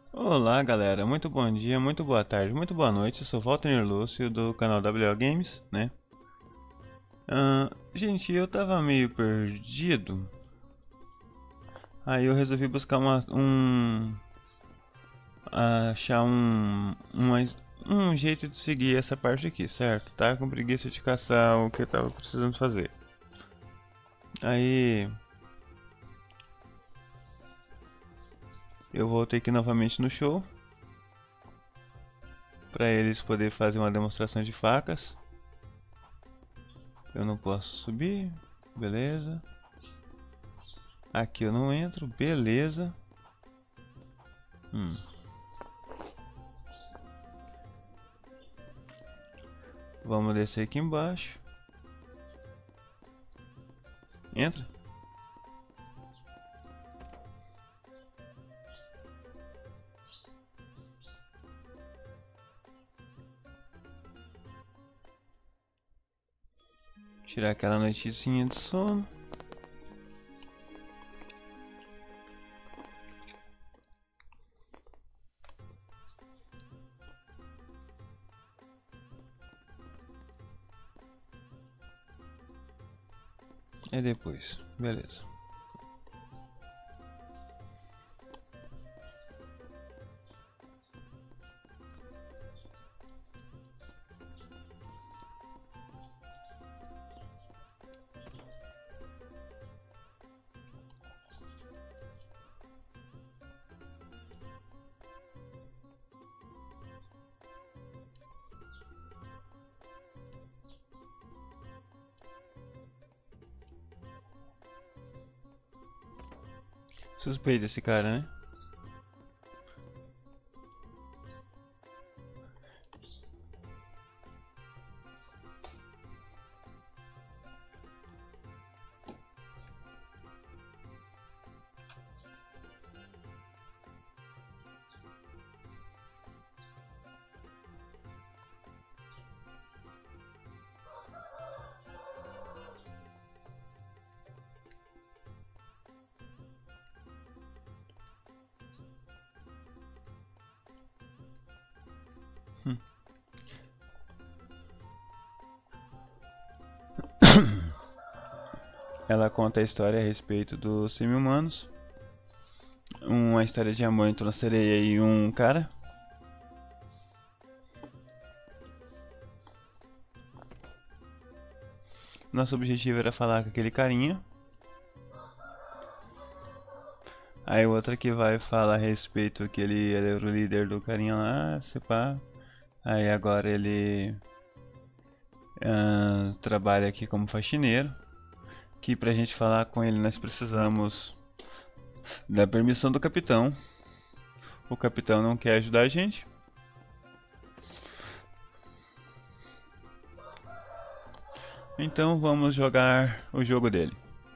Olá galera, muito bom dia, muito boa tarde, muito boa noite. Eu sou Walter Lúcio do canal WO Games, né? Gente, eu tava meio perdido. Aí eu resolvi buscar achar um jeito de seguir essa parte aqui, certo? Tá com preguiça de caçar o que eu tava precisando fazer. Aí eu voltei aqui novamente no show para eles poderem fazer uma demonstração de facas. Eu não posso subir, beleza. Aqui eu não entro, beleza. Vamos descer aqui embaixo. Entra. Tirar aquela noitinha de sono. E depois, beleza. Suspeito esse cara, né? Ela conta a história a respeito dos semi-humanos. Uma história de amor entre uma sereia e um cara. Nosso objetivo era falar com aquele carinha. Aí outra que vai falar a respeito que ele era o líder do carinha lá, se pá. Aí agora ele trabalha aqui como faxineiro. Que pra gente falar com ele nós precisamos da permissão do capitão. O capitão não quer ajudar a gente. Então vamos jogar o jogo dele.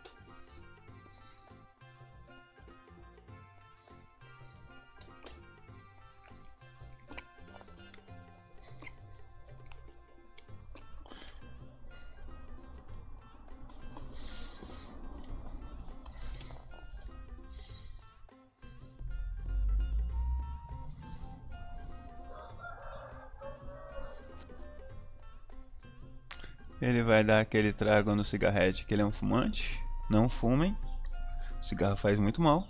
Ele vai dar aquele trago no cigarrete que ele é um fumante. Não fumem. O cigarro faz muito mal.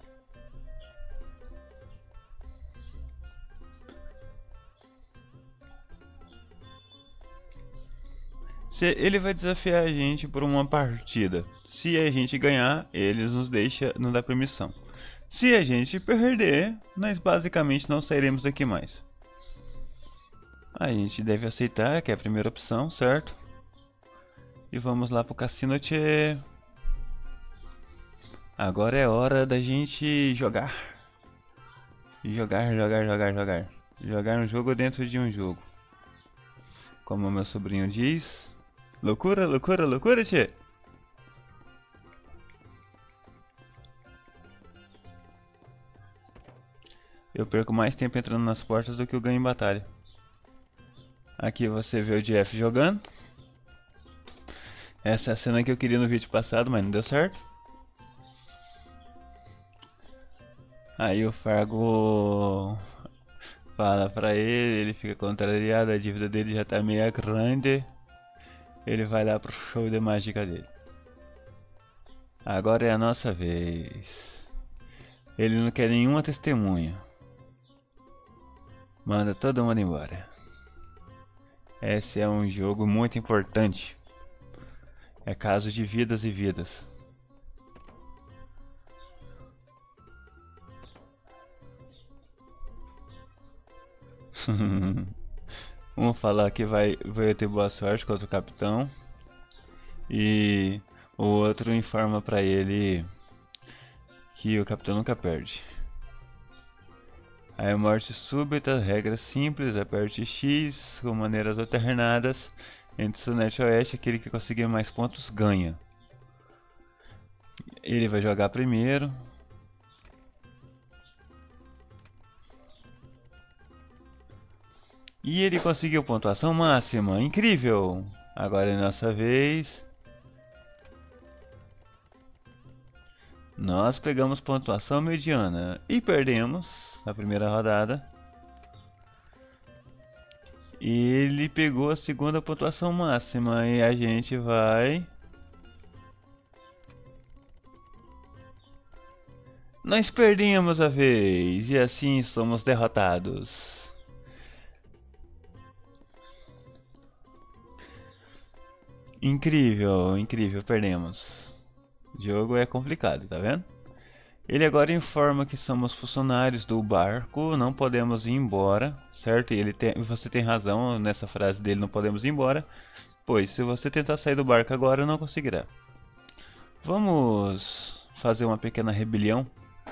Ele vai desafiar a gente por uma partida. Se a gente ganhar, eles nos dá permissão. Se a gente perder, nós basicamente não sairemos daqui mais. A gente deve aceitar, que é a primeira opção, certo? E vamos lá pro cassino, tchê. Agora é hora da gente jogar. Jogar um jogo dentro de um jogo. Como meu sobrinho diz. Loucura, loucura, loucura, tchê. Eu perco mais tempo entrando nas portas do que eu ganho em batalha. Aqui você vê o Jeff jogando. Essa é a cena que eu queria no vídeo passado, mas não deu certo. Aí o Fargo Fala pra ele, ele fica contrariado, a dívida dele já tá meio grande. Ele vai lá pro show de mágica dele. Agora é a nossa vez. Ele não quer nenhuma testemunha. Manda todo mundo embora. Esse é um jogo muito importante. É caso de vidas e vidas. Um falar que vai ter boa sorte contra o capitão. E o outro informa pra ele que o capitão nunca perde. Aí morte súbita, regra simples, aperte X com maneiras alternadas. Entre Sunete e Oeste, aquele que conseguir mais pontos ganha. Ele vai jogar primeiro. E ele conseguiu pontuação máxima, incrível! Agora é nossa vez. Nós pegamos pontuação mediana e perdemos na primeira rodada. Ele pegou a segunda pontuação máxima e a gente vai... Nós perdemos a vez e assim somos derrotados. Incrível, incrível, perdemos. O jogo é complicado, tá vendo? Ele agora informa que somos funcionários do barco, não podemos ir embora, certo? E você tem razão nessa frase dele, não podemos ir embora, pois se você tentar sair do barco agora, não conseguirá. Vamos fazer uma pequena rebelião.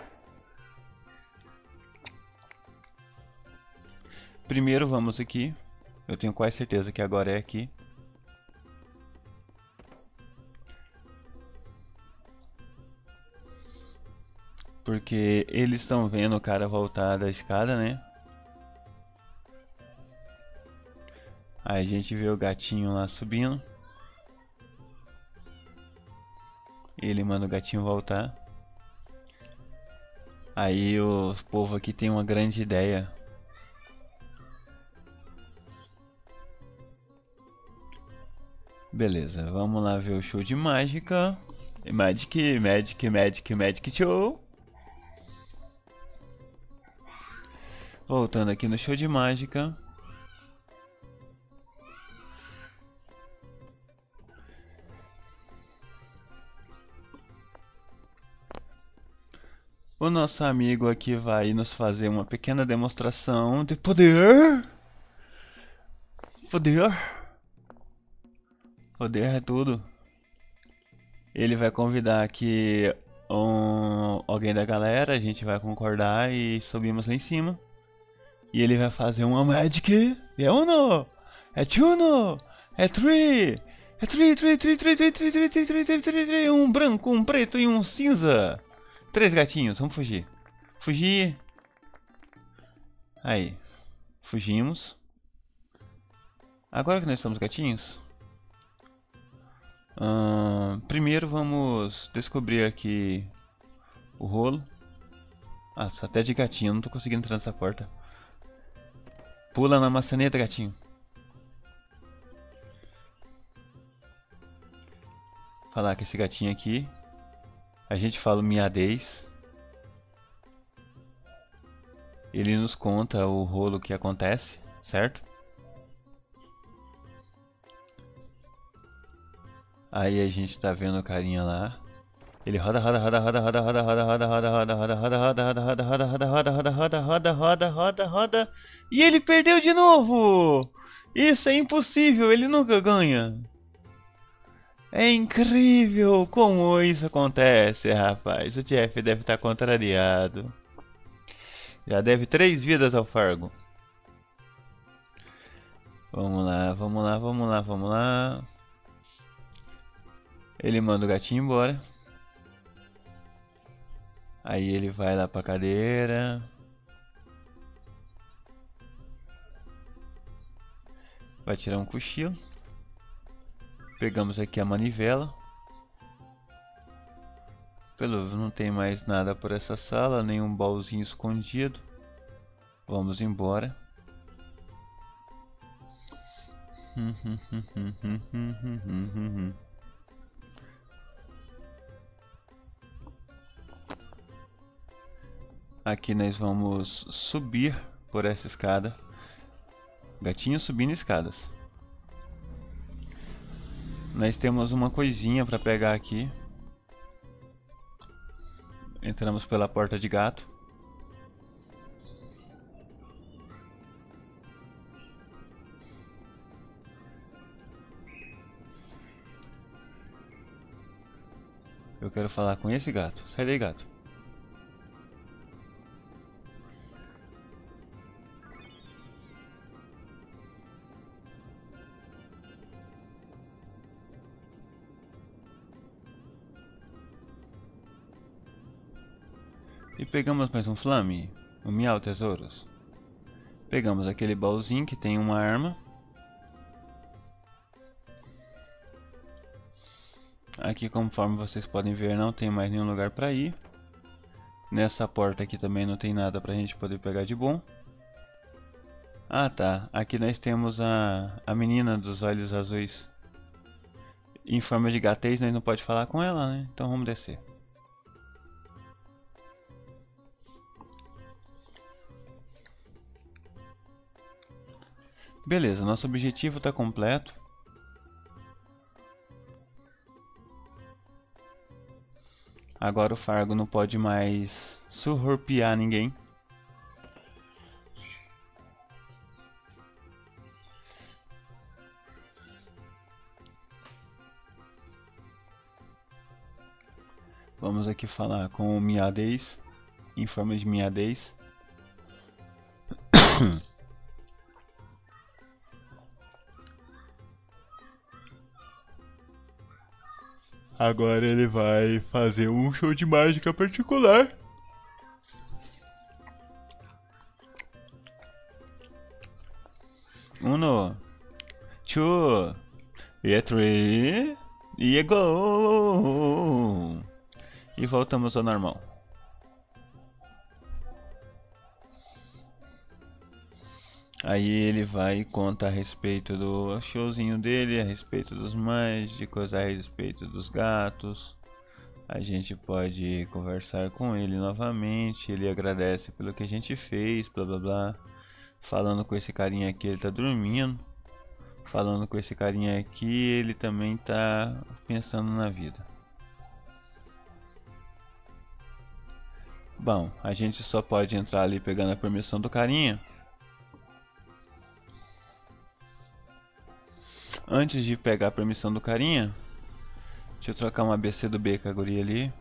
Primeiro vamos aqui, eu tenho quase certeza que agora é aqui. Porque eles estão vendo o cara voltar da escada, né? Aí a gente vê o gatinho lá subindo. Ele manda o gatinho voltar. Aí o povo aqui tem uma grande ideia. Beleza, vamos lá ver o show de mágica. Magic Show. Voltando aqui no show de mágica. O nosso amigo aqui vai nos fazer uma pequena demonstração de poder. Poder. Poder é tudo. Ele vai convidar aqui alguém da galera, a gente vai concordar e subimos lá em cima. E ele vai fazer uma Magic. É uno, é two, é three. É three. Um branco, um preto e um cinza. 3 gatinhos, vamos fugir. Fugir. Aí. Fugimos. Agora que nós somos gatinhos. Primeiro vamos descobrir aqui o rolo. Ah, só até de gatinho, não tô conseguindo entrar nessa porta. Pula na maçaneta, gatinho. Falar com esse gatinho aqui. A gente fala o miadês. Ele nos conta o rolo que acontece, certo? Aí a gente tá vendo o carinha lá. Ele roda e ele perdeu de novo. Isso é impossível, ele nunca ganha. É incrível como isso acontece, rapaz. O Jeff deve estar contrariado. Já deve 3 vidas ao Fargo. Vamos lá. Ele manda o gatinho embora. Aí ele vai lá pra cadeira. Vai tirar um cochilo. Pegamos aqui a manivela. Pelo não tem mais nada por essa sala, nenhum baúzinho escondido. Vamos embora. Aqui nós vamos subir por essa escada. Gatinho subindo escadas. Nós temos uma coisinha para pegar aqui. Entramos pela porta de gato. Eu quero falar com esse gato. Sai daí, gato. E pegamos mais um flame, um miau tesouros. Pegamos aquele baúzinho que tem uma arma. Aqui, conforme vocês podem ver, não tem mais nenhum lugar para ir. Nessa porta aqui também não tem nada pra gente poder pegar de bom. Ah tá, aqui nós temos a menina dos olhos azuis. Em forma de gatês, nós não pode falar com ela, né? Então vamos descer. Beleza, nosso objetivo está completo. Agora o Fargo não pode mais surrupiar ninguém. Vamos aqui falar com o miadês, em forma de miadês. Agora ele vai fazer um show de mágica particular. Uno, two, e three, e go! E voltamos ao normal. Aí ele vai e conta a respeito do showzinho dele, a respeito dos mágicos, a respeito dos gatos. A gente pode conversar com ele novamente, ele agradece pelo que a gente fez, blá blá blá. Falando com esse carinha aqui, ele tá dormindo. Falando com esse carinha aqui, ele também tá pensando na vida. Bom, a gente só pode entrar ali pegando a permissão do carinha. Antes de pegar a permissão do carinha, deixa eu trocar um ABC do B com a guria ali.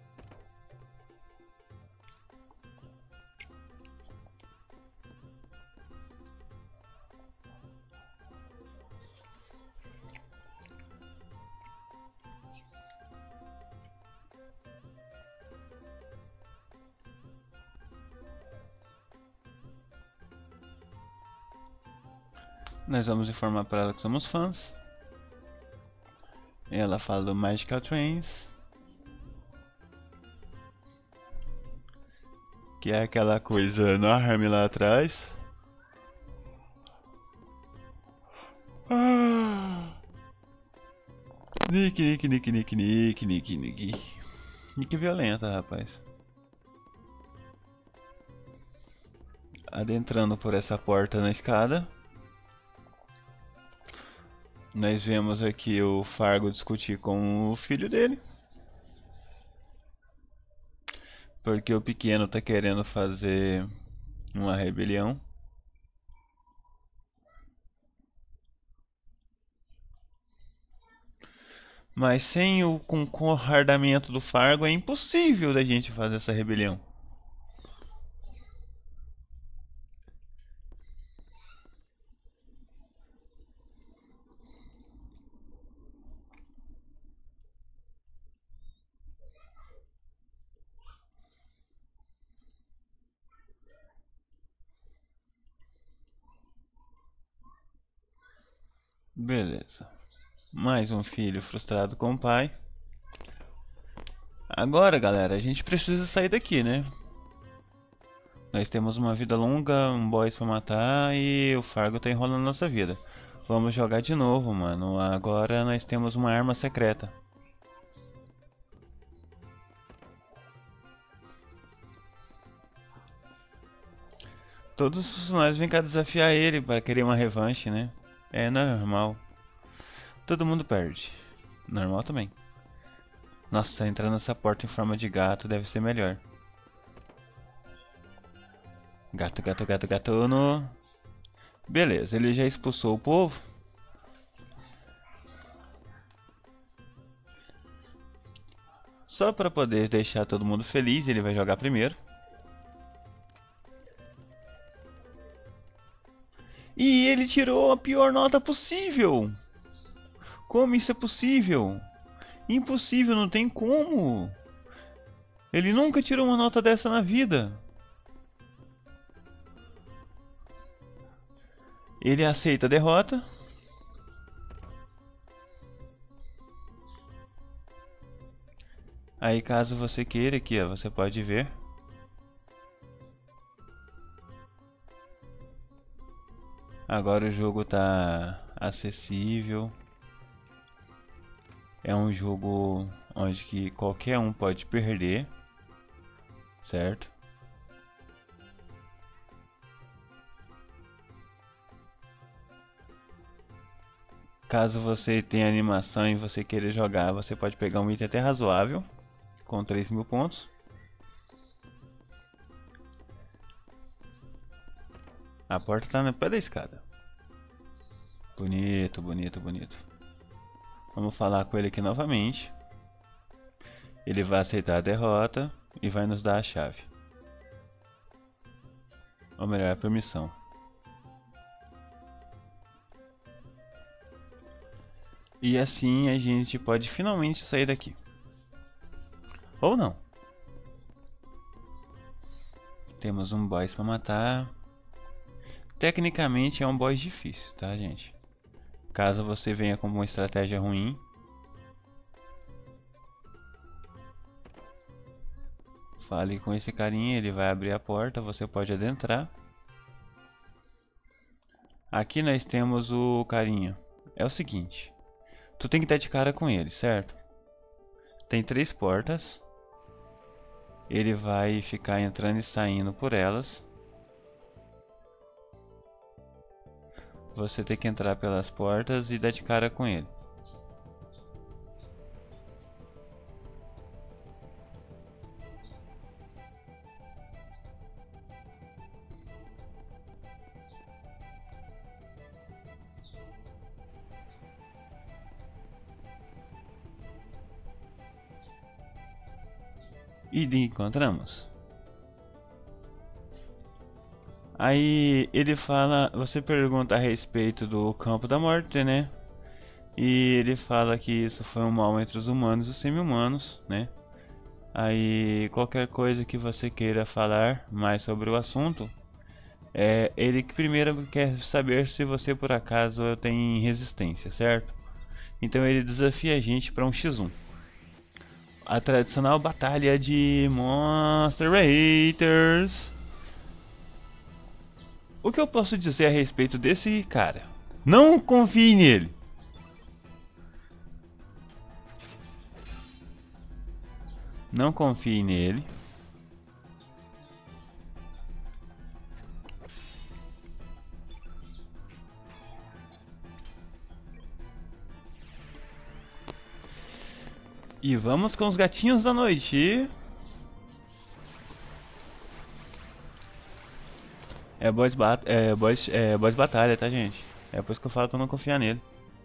Nós vamos informar para ela que somos fãs. Ela fala do Magical Trains, que é aquela coisa enorme lá atrás. Nick violenta, rapaz. Adentrando por essa porta na escada, nós vemos aqui o Fargo discutir com o filho dele, porque o pequeno tá querendo fazer uma rebelião. Mas sem o concordamento do Fargo é impossível da gente fazer essa rebelião. Beleza. Mais um filho frustrado com o pai. Agora, galera, a gente precisa sair daqui, né? Nós temos uma vida longa, um boss pra matar e o Fargo tá enrolando nossa vida. Vamos jogar de novo, mano. Agora nós temos uma arma secreta. Todos os funcionários vêm cá desafiar ele para querer uma revanche, né? É normal. Todo mundo perde. Normal também. Nossa, entrar nessa porta em forma de gato deve ser melhor. Gato, gato, gato, gatuno. Beleza, ele já expulsou o povo. Só para poder deixar todo mundo feliz, ele vai jogar primeiro. E ele tirou a pior nota possível. Como isso é possível? Impossível, não tem como. Ele nunca tirou uma nota dessa na vida. Ele aceita a derrota. Aí caso você queira aqui, ó, você pode ver. Agora o jogo tá acessível. É um jogo onde que qualquer um pode perder, certo? Caso você tenha animação e você queira jogar, você pode pegar um item até razoável, com 3.000 pontos. A porta tá no pé da escada. Bonito, bonito, bonito. Vamos falar com ele aqui novamente. Ele vai aceitar a derrota e vai nos dar a chave. Ou melhor, a permissão. E assim a gente pode finalmente sair daqui. Ou não. Temos um boss para matar. Tecnicamente é um boss difícil, tá, gente? Caso você venha com uma estratégia ruim, fale com esse carinha, ele vai abrir a porta, você pode adentrar. Aqui nós temos o carinha. É o seguinte, tu tem que estar de cara com ele, certo? Tem 3 portas. Ele vai ficar entrando e saindo por elas. Você tem que entrar pelas portas e dar de cara com ele. E encontramos. Aí ele fala, você pergunta a respeito do campo da morte, né? E ele fala que isso foi um mal entre os humanos e os semi-humanos, né? Aí qualquer coisa que você queira falar mais sobre o assunto, ele que primeiro quer saber se você por acaso tem resistência, certo? Então ele desafia a gente para um x1. A tradicional batalha de Monster Raiders. O que eu posso dizer a respeito desse cara? Não confie nele. Não confie nele. E vamos com os gatinhos da noite. Boss batalha, tá, gente? É por isso que eu falo pra não confiar nele.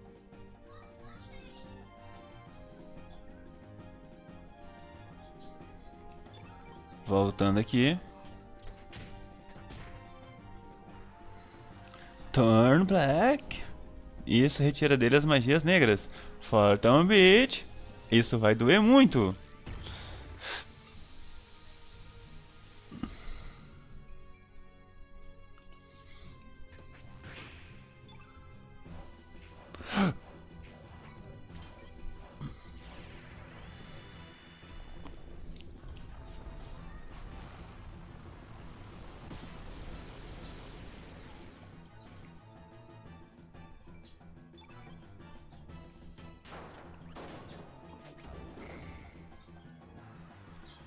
Voltando aqui. Turn Black. Isso retira dele as magias negras. Phantom Beat. Isso vai doer muito.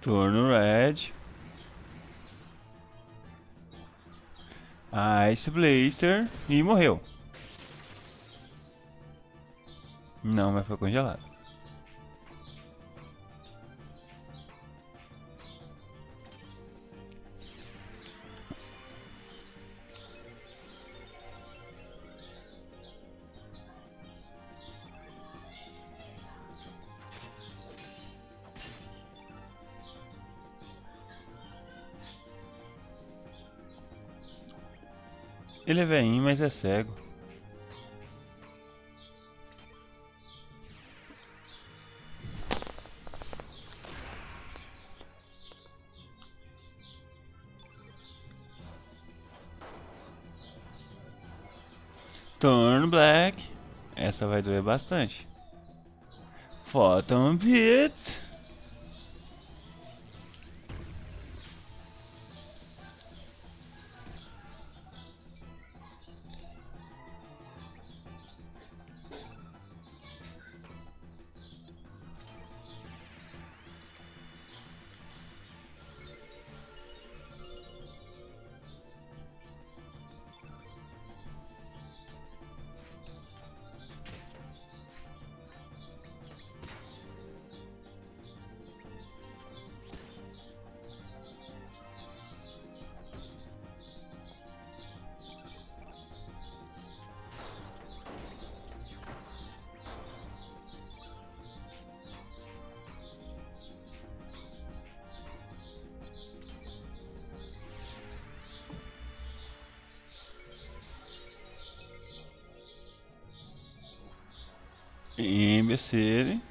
Turno Red. Ice Blaster. E morreu. Não, mas foi congelado. Ele é velhinho, mas é cego. Turn Black. Essa vai doer bastante. Photon Pit. Imbecile.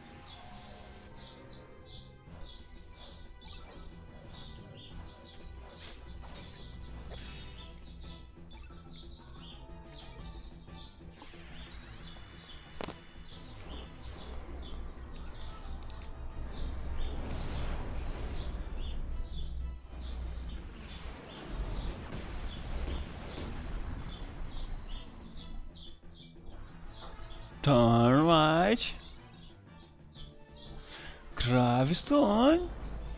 Turn White. Gravestone.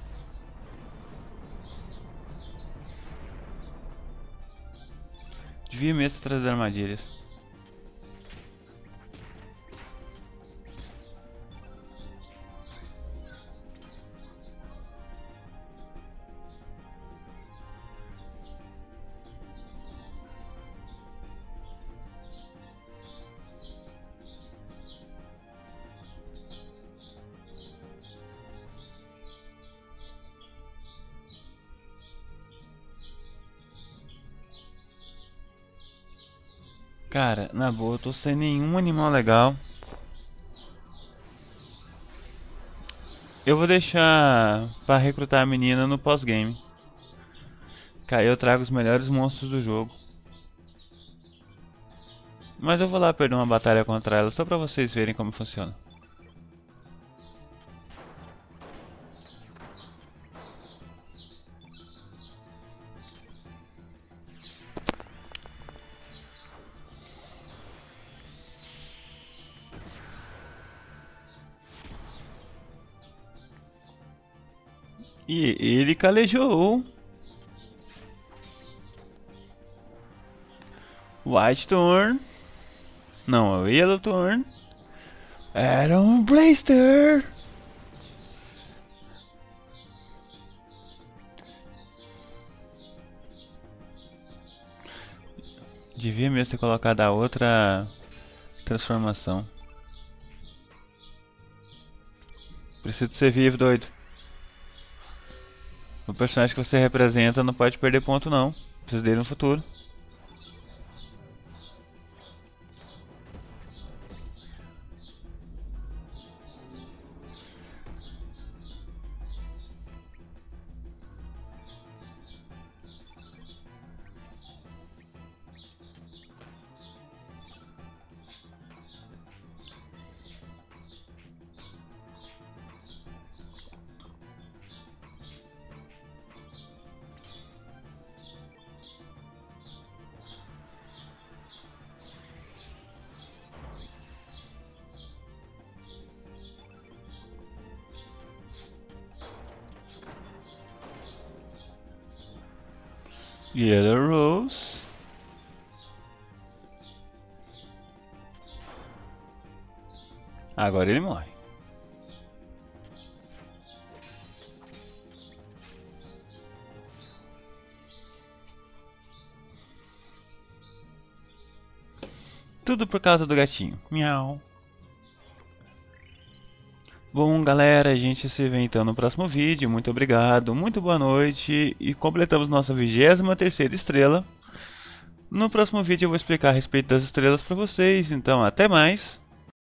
Devia mesmo trazer armadilhas. Cara, na boa, eu tô sem nenhum animal legal. Eu vou deixar pra recrutar a menina no pós-game. Que aí eu trago os melhores monstros do jogo. Mas eu vou lá perder uma batalha contra ela só pra vocês verem como funciona. E ele calejou. White Thorn. Não, é o Yellow Thorn. Era um Blaster. Devia mesmo ter colocado a outra transformação. Preciso ser vivo, doido. O personagem que você representa não pode perder ponto, não. Preciso dele no futuro. Yellow Rose. Agora ele morre. Tudo por causa do gatinho. Miau. Bom, galera, a gente se vê então no próximo vídeo. Muito obrigado, muito boa noite. E completamos nossa 23ª estrela. No próximo vídeo eu vou explicar a respeito das estrelas para vocês. Então, até mais.